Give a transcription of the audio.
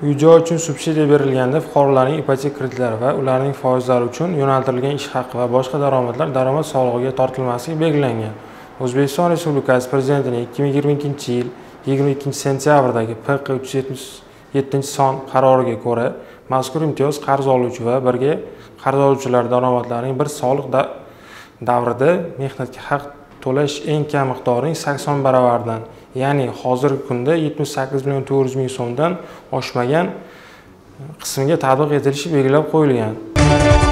Uy-joy uchun subsidiya berilganda fuqarolarning ipoteka kreditlari va ularning foizlari uchun yo'naltirilgan ish haqi va boshqa daromadlar daromad solig'iga tortilmasligi belgilangan. O'zbekiston Respublikasi Prezidentining 2022-yil 22-sentyabrdagi PQ 377-son qaroriga ko'ra, mazkur imtiyoz qarz oluvchi va birga qarz oluvchilar daromadlarining bir soliq davrida mehnatga haq to'lash eng kam miqdorining 80 baravaridan, ya'ni hozirgi kunda 78.400.000 so'mdan oshmagan qismiga tatbiq etilishi belgilab qo'yilgan.